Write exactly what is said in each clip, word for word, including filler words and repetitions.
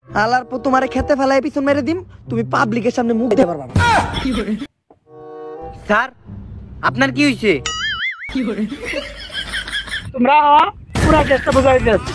আলার পর তোমারে খেতে ফেলায় পিছন মেরে দিম, তুমি পাবলিকের সামনে মুখ দিতে পারবা না। স্যার আপনার কি হয়েছে? তোমরা পুরা চেষ্টা বুঝাই দিয়েছি।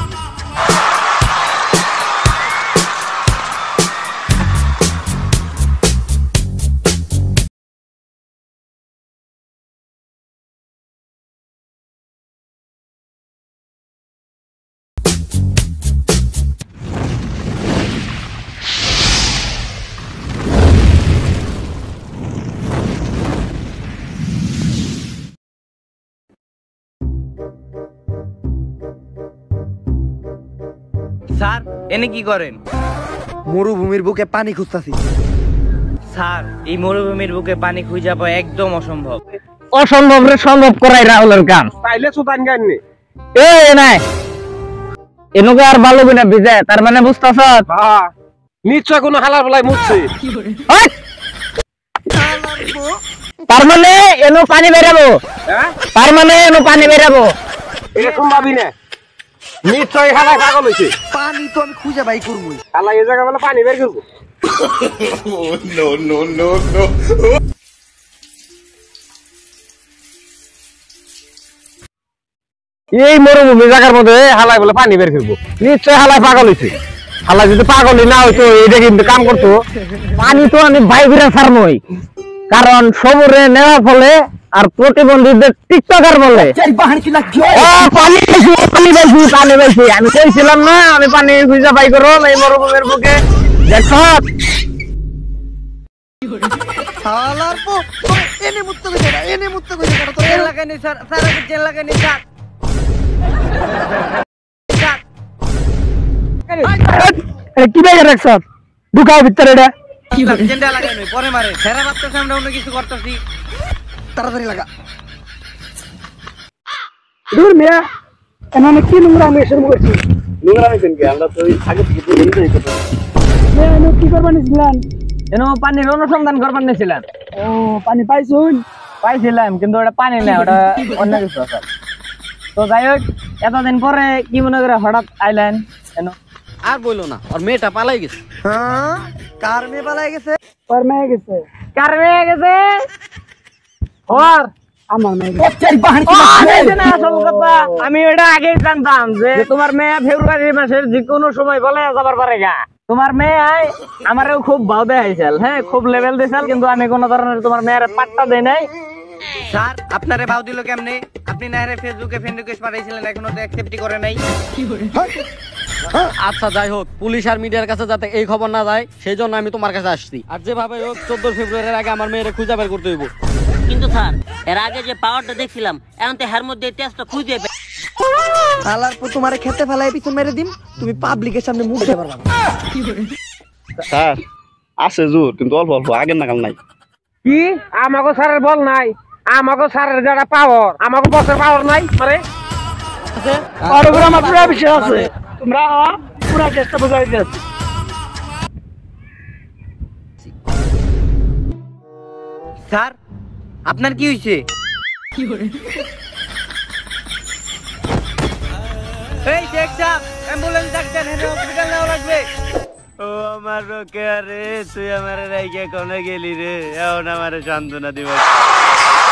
স্যার এনে কি করেন? মরুভূমির বুকে পানি খুঁজতাছি। স্যার এই মরুভূমির বুকে পানি খুঁজে পাওয়া একদম অসম্ভব। অসম্ভব রে সম্ভব করাই রাহুলের কাম। তাইলে সুতান গাননি এ নাই এনুকে আর ভালো কিনা ভিজে, তার মানে বুঝতেছ? হ্যাঁ নিশ্চয় কোনো হালার বলাই মুছছে। তার মানে এনো পানি বেরাবো, হ্যাঁ তার মানে এনো পানি বেরাবো। এরকম ভাবি না, নিশ্চয় হালাই পাগল হয়েছে। পানি তো আমি খুঁজে বাই করবো। হালাই এই জায়গা বলে পানি বের করবো। এই মরুভূমি জায়গার মধ্যে হালাই বলে পানি বের করবো, নিশ্চয় হালাই পাগল হয়েছে। হালাই যদি পাগলই না হইতো এটা কিন্তু কাম করতো। পানি তো আমি বাইরে ছাড়বই, কারণ সবরে নেওয়ার ফলে আর প্রতিবন্ধীদের টিকটকার বলে পানি বেশি পানি বেশি পানি বেশি। আমি কইছিলাম না আমি পানি খুঁজে পাই করো এই মরুভূমির বুকে। দেখো আলার পর এনে মুত্ত কইছে না, এনে মুত্ত কইছে না তো চেন লাগাইনি স্যার, স্যার আমি চেন লাগাইনি স্যার। কি বাইরে রাখছ ঢুকাও ভিতরে এটা চেনটা লাগাইনি পরে মারে। ফেরা ভাবতেছি আমরা অন্য কিছু করতেছি। তাড়াতাড়ি লাগা। দূর মিয়া এখানে কি নোংরা আমি শুরু করছি। নোংরা হয়েছেন কি? আমরা তো আগে থেকে কি করবার নিয়েছিলেন? যেন পানির অনুসন্ধান করবার নিয়েছিলেন। ও পানি পাইছুন? পাইছিলাম কিন্তু ওটা পানি না, ওটা অন্য কিছু আছে। তো যাই হোক এতদিন পরে কি মনে করে হঠাৎ আইলেন? আর বললো না, ওর মেয়েটা পালাই গেছে। হ্যাঁ কার মেয়ে পালাই গেছে? ওর মেয়ে গেছে। কার মেয়ে গেছে? ওর আমার মেয়ে গেছে। আমি ওটা আগে জানতাম যে তোমার মেয়ে ফেব্রুয়ারি মাসের যে কোনো সময় বলে যাবার পারে গা। তোমার মেয়ে আমারও খুব ভাও দেখাইছিল, হ্যাঁ খুব লেভেল দিয়েছিল, কিন্তু আমি কোনো ধরনের তোমার মেয়ের পাত্তা দেই নাই। স্যার আপনারে ভাও দিল কেমনে? আপনি না রে ফেসবুকে ফ্রেন্ড রিকোয়েস্ট পাঠাইছিলেন, এখনো তো অ্যাকসেপ্টই করে নাই। আচ্ছা যাই হোক, পুলিশ আর মিডিয়ার কাছে যাতে এই খবর না যায় সেই জন্য আমি তোমার কাছে আসছি। আর যেভাবে হোক চোদ্দ ফেব্রুয়ারির আগে আমার মেয়েরে খুঁজে বের করতে হইব। কিন্তু স্যার এর আগে যে পাওয়ারটা দেখছিলাম এখন তো হের মধ্যে টেস্টটা খুঁজে পাই। আলার পর তোমারে খেতে ফেলায় পিছন মেরে দিম, তুমি পাবলিকের সামনে মুখ দিতে পারবা না। স্যার আছে জোর, কিন্তু অল্প অল্প, আগের নাগাল নাই। কি আমাকে স্যারের বল নাই? আমাকে স্যারের যারা পাওয়ার, আমাকে বসের পাওয়ার নাই মানে আর উপর আমার পুরো বিশ্বাস আছে। তোমরা পুরো চেষ্টা বুঝাই দিয়েছি। স্যার আপনার কি হয়েছে? এই শেখ সাহেব অ্যাম্বুলেন্স ডাকতেন, হেনে হসপিটাল নেওয়া লাগবে। ও আমার রোকেয়া রে, তুই আমার রাইকে কোনে গেলি রে? এখন আমার সান্ত্বনা দিবস।